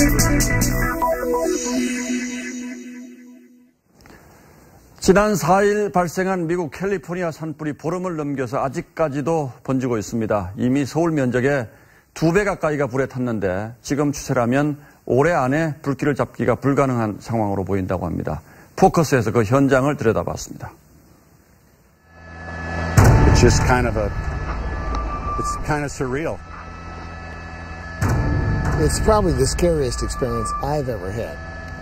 지난 4일 발생한 미국 캘리포니아 산불이 보름을 넘겨서 아직까지도 번지고 있습니다. 이미 서울 면적의 2배 가까이가 불에 탔는데 지금 추세라면 올해 안에 불길을 잡기가 불가능한 상황으로 보인다고 합니다. 포커스에서 그 현장을 들여다봤습니다. It's kind of surreal. It's probably the scariest experience I've ever had.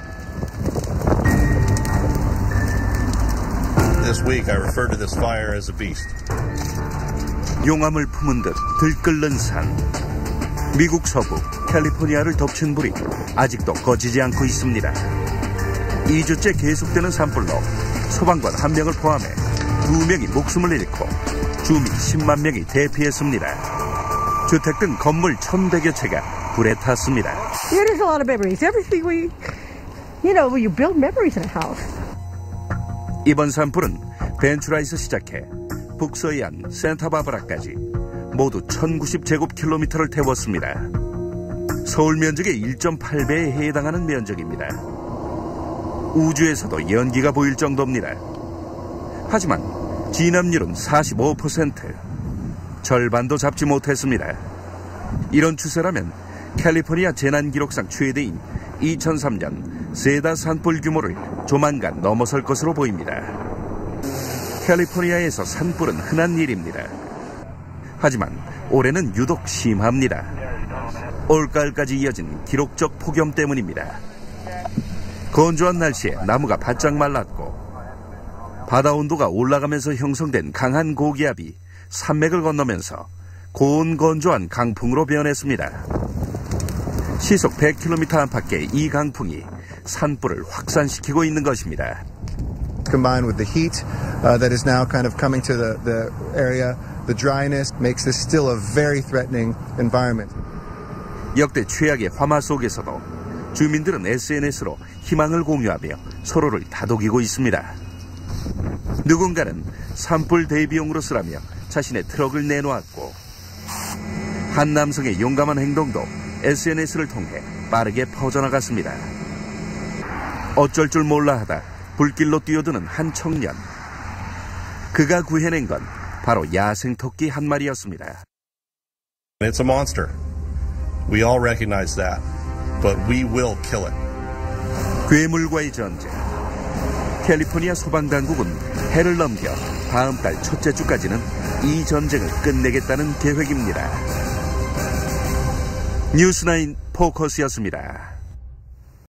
This week I referred to this fire as a beast. 용암을 품은 듯 들끓는 산. 미국 서부 캘리포니아를 덮친 불이 아직도 꺼지지 않고 있습니다. 2주째 계속되는 산불로 소방관 1명을 포함해 2명이 목숨을 잃고 주민 10만 명이 대피했습니다. 주택 등 건물 1,100여 채가 불에 탔습니다. Yeah, there's a lot of memories. Everything you build memories in a house. 이번 산불은 벤츄라에서 시작해 북서해안 산타바바라까지 모두 1,090제곱킬로미터를 태웠습니다. 서울 면적의 1.8배에 해당하는 면적입니다. 우주에서도 연기가 보일 정도입니다. 하지만 진압률은 45%, 절반도 잡지 못했습니다. 이런 추세라면 캘리포니아 재난기록상 최대인 2003년 세다 산불 규모를 조만간 넘어설 것으로 보입니다. 캘리포니아에서 산불은 흔한 일입니다. 하지만 올해는 유독 심합니다. 올가을까지 이어진 기록적 폭염 때문입니다. 건조한 날씨에 나무가 바짝 말랐고 바다 온도가 올라가면서 형성된 강한 고기압이 산맥을 건너면서 고온 건조한 강풍으로 변했습니다. 시속 100km 안팎의 이 강풍이 산불을 확산시키고 있는 것입니다. Combined with the heat that is now kind of coming to the area, the dryness makes this still a very threatening environment. 역대 최악의 화마 속에서도 주민들은 SNS로 희망을 공유하며 서로를 다독이고 있습니다. 누군가는 산불 대비용으로 쓰라며 자신의 트럭을 내놓았고 한 남성의 용감한 행동도 SNS를 통해 빠르게 퍼져나갔습니다. 어쩔 줄 몰라 하다 불길로 뛰어드는 한 청년. 그가 구해낸 건 바로 야생 토끼 한 마리였습니다. It's a monster. We all recognize that, but we will kill it. 괴물과의 전쟁. 캘리포니아 소방당국은 해를 넘겨 다음 달 첫째 주까지는 이 전쟁을 끝내겠다는 계획입니다. 뉴스9 포커스였습니다.